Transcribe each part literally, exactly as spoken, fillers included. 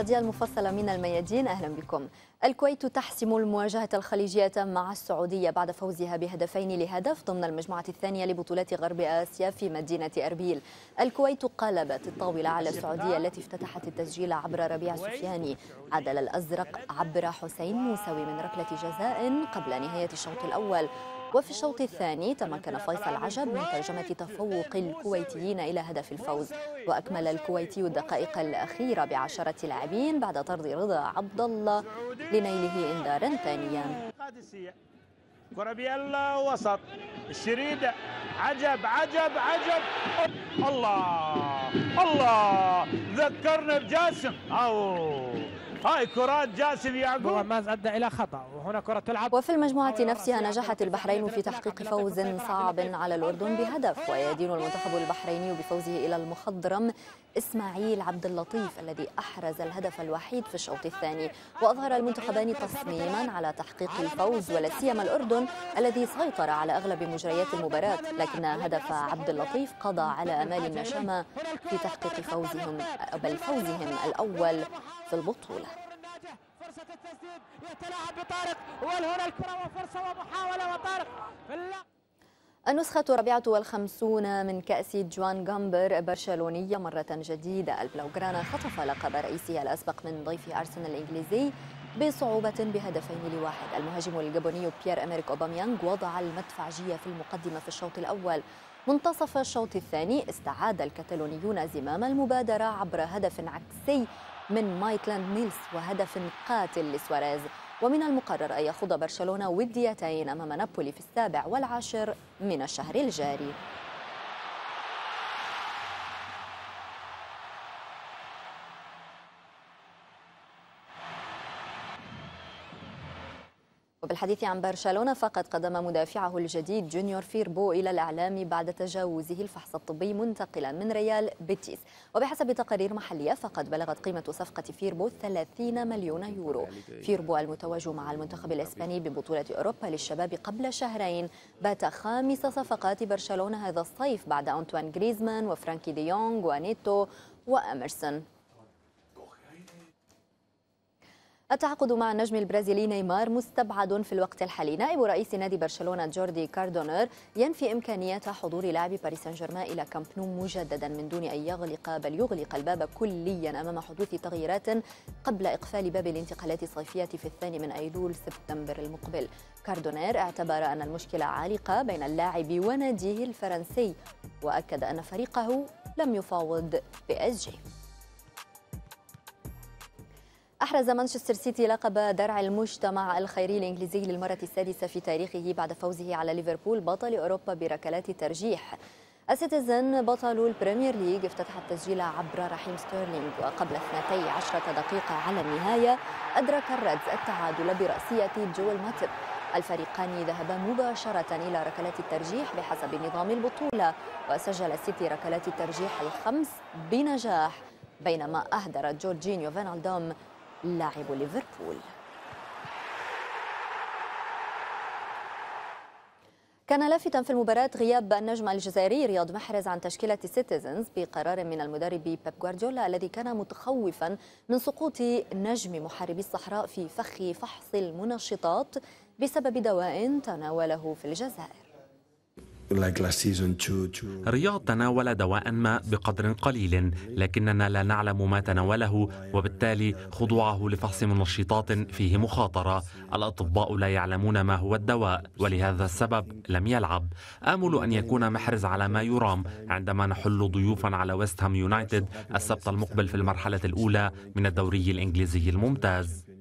الرياضية المفصلة من الميادين، أهلا بكم. الكويت تحسم المواجهة الخليجية مع السعودية بعد فوزها بهدفين لهدف ضمن المجموعة الثانية لبطولات غرب آسيا في مدينة أربيل. الكويت قلبت الطاولة على السعودية التي افتتحت التسجيل عبر ربيع سفياني. عدل الأزرق عبر حسين موسوي من ركلة جزاء قبل نهاية الشوط الأول. وفي الشوط الثاني تمكن فيصل عجب من ترجمة تفوق الكويتيين إلى هدف الفوز، وأكمل الكويتي الدقائق الأخيرة بعشرة لاعبين بعد طرد رضا عبد الله لنيله إنذارا ثانيا. كرة بالوسط الشريدة، عجب عجب عجب، الله الله، ذكرنا بجاسم، أو هاي كرات جاسم يعقوب. ماز أدى إلى خطأ، وهنا كرة تلعب. وفي المجموعة نفسها نجحت البحرين في تحقيق فوز صعب على الأردن بهدف، ويدين المنتخب البحريني بفوزه إلى المخضرم إسماعيل عبد اللطيف الذي أحرز الهدف الوحيد في الشوط الثاني. وأظهر المنتخبان تصميما على تحقيق الفوز، ولا سيما الأردن الذي سيطر على أغلب مجريات المباراة، لكن هدف عبد اللطيف قضى على آمال النشامة في تحقيق فوزهم بل فوزهم الأول في البطولة. فرصة التسديد يتلاعب بطارق، وهنا الكرة وفرصة ومحاولة وطارق. النسخة الرابعة والخمسون من كأس جوان غامبر برشلونية مرة جديدة. البلوغرانا خطف لقب رئيسه الأسبق من ضيف أرسنال الإنجليزي بصعوبة بهدفين لواحد. المهاجم الجابوني بيير أمريك أوباميانغ وضع المدفعجية في المقدمة في الشوط الأول. منتصف الشوط الثاني استعاد الكتالونيون زمام المبادرة عبر هدف عكسي من مايتلاند ميلز وهدف قاتل لسواريز. ومن المقرر أن يخوض برشلونة وديتين أمام نابولي في السابع والعاشر من الشهر الجاري. وبالحديث عن برشلونة، فقد قدم مدافعه الجديد جونيور فيربو إلى الإعلام بعد تجاوزه الفحص الطبي منتقلا من ريال بيتيس. وبحسب تقارير محلية فقد بلغت قيمة صفقة فيربو ثلاثين مليون يورو. فيربو المتوج مع المنتخب الإسباني ببطولة أوروبا للشباب قبل شهرين بات خامس صفقات برشلونة هذا الصيف بعد أنطوان غريزمان وفرانكي دي يونغ ونيتو وأميرسون. التعاقد مع النجم البرازيلي نيمار مستبعد في الوقت الحالي. نائب رئيس نادي برشلونة جوردي كاردونر ينفي إمكانية حضور لاعبي باريس سان جيرمان إلى كامب نو مجددا من دون أن يغلق بل يغلق الباب كليا أمام حدوث تغييرات قبل إقفال باب الانتقالات الصيفية في الثاني من أيلول سبتمبر المقبل. كاردونر اعتبر أن المشكلة عالقة بين اللاعب وناديه الفرنسي، وأكد أن فريقه لم يفاوض بي إس جي. أحرز مانشستر سيتي لقب درع المجتمع الخيري الإنجليزي للمرة السادسة في تاريخه بعد فوزه على ليفربول بطل أوروبا بركلات ترجيح. السيتيزن بطل البريمير ليج افتتح التسجيل عبر رحيم ستيرلينغ، وقبل اثنتي عشرة دقيقة على النهاية أدرك الريدز التعادل برأسية جويل ماتب. الفريقان ذهبا مباشرة إلى ركلات الترجيح بحسب نظام البطولة، وسجل السيتي ركلات الترجيح الخمس بنجاح، بينما أهدر جورجينيو فينالدوم لاعب ليفربول. كان لافتا في المباراة غياب النجم الجزائري رياض محرز عن تشكيلة السيتيزنز بقرار من المدرب بيب جوارديولا الذي كان متخوفا من سقوط نجم محاربي الصحراء في فخ فحص المنشطات بسبب دواء تناوله في الجزائر. رياض تناول دواء ما بقدر قليل، لكننا لا نعلم ما تناوله، وبالتالي خضوعه لفحص منشطات فيه مخاطرة. الأطباء لا يعلمون ما هو الدواء، ولهذا السبب لم يلعب. آمل أن يكون محرز على ما يرام عندما نحل ضيوفا على ويست هام يونايتد السبت المقبل في المرحلة الأولى من الدوري الإنجليزي الممتاز.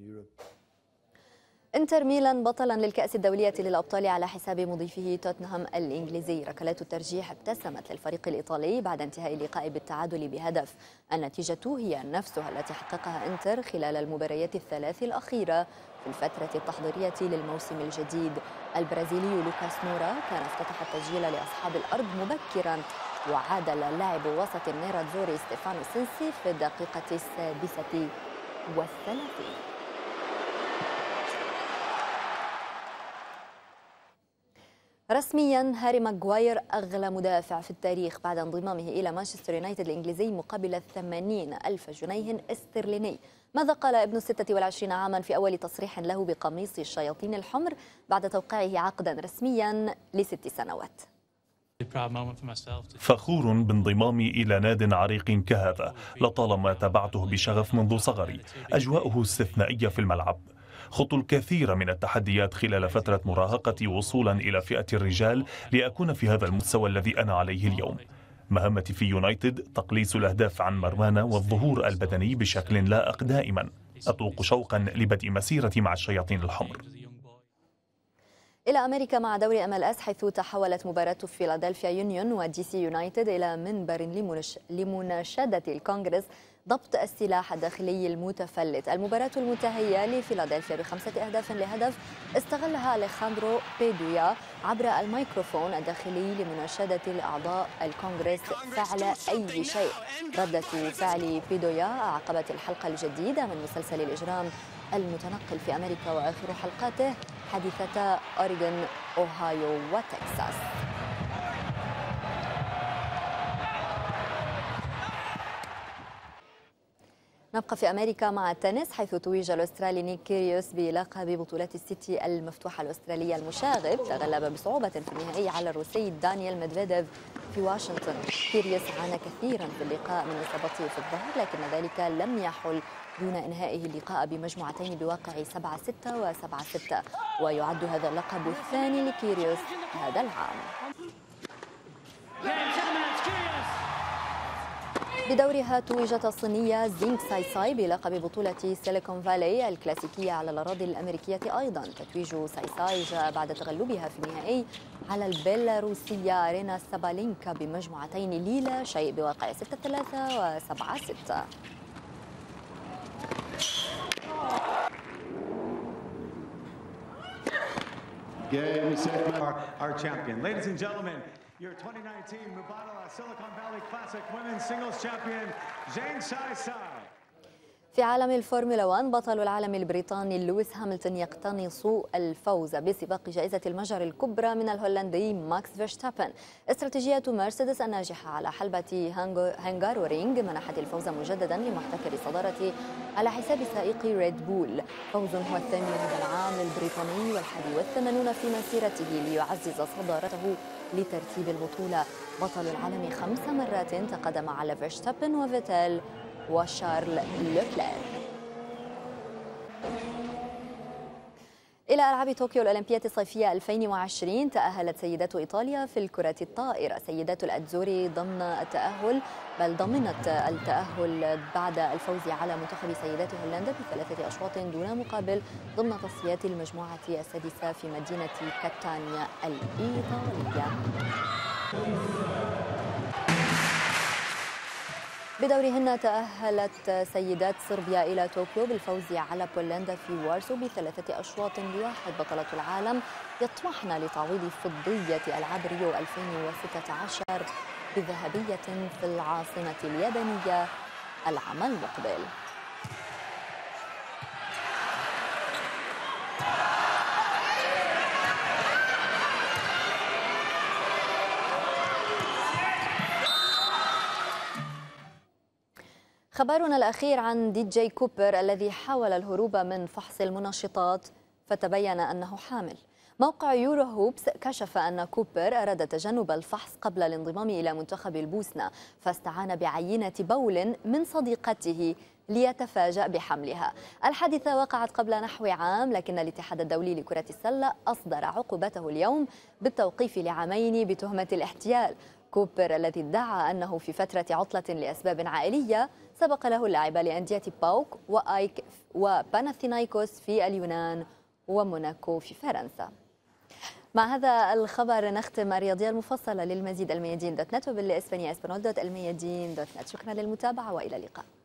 انتر ميلان بطلا للكأس الدولية للأبطال على حساب مضيفه توتنهام الإنجليزي. ركلات الترجيح ابتسمت للفريق الإيطالي بعد انتهاء اللقاء بالتعادل بهدف. النتيجة هي نفسها التي حققها انتر خلال المباريات الثلاث الأخيرة في الفترة التحضيرية للموسم الجديد. البرازيلي لوكاس مورا كان افتتح التسجيل لأصحاب الأرض مبكرا، وعادل لاعب وسط النيراتزوري ستيفانو سينسي في الدقيقة السادسة والثلاثين. رسميا هاري ماغواير أغلى مدافع في التاريخ بعد انضمامه إلى مانشستر يونايتد الإنجليزي مقابل ثمانين ألف جنيه استرليني. ماذا قال ابن الستة والعشرين عاما في أول تصريح له بقميص الشياطين الحمر بعد توقيعه عقدا رسميا لست سنوات؟ فخور بانضمامي إلى ناد عريق كهذا، لطالما تابعته بشغف منذ صغري. أجواؤه استثنائية في الملعب. خضت الكثير من التحديات خلال فترة مراهقتي وصولا إلى فئة الرجال لأكون في هذا المستوى الذي أنا عليه اليوم. مهمتي في يونايتد تقليص الأهداف عن مرمانا والظهور البدني بشكل لائق دائما. أطوق شوقا لبدء مسيرتي مع الشياطين الحمر. إلى أمريكا مع دوري أم ال إس، حيث تحولت مباراة فيلادلفيا يونيون ودي سي يونايتد إلى منبر لمنش... لمناشدة الكونغرس ضبط السلاح الداخلي المتفلت. المباراة المنتهية لفيلادلفيا بخمسة أهداف لهدف استغلها أليخاندرو بيدويا عبر الميكروفون الداخلي لمناشدة الأعضاء الكونغرس فعل أي شيء. ردة فعل بيدويا عقبت الحلقة الجديدة من مسلسل الإجرام المتنقل في أمريكا، وآخر حلقاته حادثة أوريغون، أوهايو وتكساس. نبقى في أمريكا مع التنس، حيث توج الأسترالي نيك كيريوس بلقب بطولة السيتي المفتوحة الأسترالية المشاغب. تغلب بصعوبة في النهائي على الروسي دانيال ميدفيديف في واشنطن. كيريوس عانى كثيرا في اللقاء من إصابته في الظهر، لكن ذلك لم يحل دون إنهائه اللقاء بمجموعتين بواقع سبعة ستة وسبعة ستة، ويعد هذا اللقب الثاني لكيريوس هذا العام. بدورها توجت الصينية زينغ ساي ساي بلقب بطولة سيليكون فالي الكلاسيكية على الأراضي الأمريكية أيضا. تتويج ساي ساي جاء بعد تغلبها في النهائي على البيلاروسية أرينا سابالينكا بمجموعتين ليلا شيء بواقع ستة ثلاثة وسبعة ستة. Game set. Our, our champion. Ladies and gentlemen, your twenty nineteen Mubadala Silicon Valley Classic Women's Singles Champion, Zhang Sai Sai. في عالم الفورمولا واحد، بطل العالم البريطاني لويس هاملتون يقتنص الفوز بسباق جائزة المجر الكبرى من الهولندي ماكس فيرستابن. استراتيجية مرسيدس الناجحة على حلبة هانغاروينغ منحت الفوز مجددا لمحتكر الصدارة على حساب سائق ريد بول. فوز هو الثامن هذا العام للبريطاني والحادي والثمانون في مسيرته ليعزز صدارته لترتيب البطولة. بطل العالم خمس مرات تقدم على فيرستابن وفيتال وشارل لوكلير. إلى ألعاب طوكيو الأولمبية الصيفية ألفين وعشرين، تأهلت سيدات إيطاليا في الكرة الطائرة. سيدات الأتزوري ضمن التأهل بل ضمنت التأهل بعد الفوز على منتخب سيدات هولندا بثلاثة أشواط دون مقابل ضمن تصفيات المجموعة السادسة في مدينة كاتانيا الإيطالية. بدورهن تأهلت سيدات صربيا إلى طوكيو بالفوز على بولندا في وارسو بثلاثة أشواط لواحد. بطلة العالم يطمحن لتعويض فضية ألعاب ريو ألفين وستة عشر بذهبية في العاصمة اليابانية العام المقبل. خبرنا الأخير عن دي جي كوبر الذي حاول الهروب من فحص المنشطات فتبين أنه حامل. موقع يورو هوبس كشف أن كوبر أراد تجنب الفحص قبل الانضمام إلى منتخب البوسنة، فاستعان بعينة بول من صديقته ليتفاجأ بحملها. الحادثة وقعت قبل نحو عام، لكن الاتحاد الدولي لكرة السلة أصدر عقوبته اليوم بالتوقيف لعامين بتهمة الاحتيال. كوبر الذي ادعى أنه في فترة عطلة لأسباب عائلية سبق له اللعب لأندية باوك وآيك وباناثينايكوس في اليونان وموناكو في فرنسا. مع هذا الخبر نختم الرياضية المفصلة. للمزيد الميادين دوت نت وبالإسبانية اسبانول دوت الميادين دوت نت. شكرا للمتابعة وإلى اللقاء.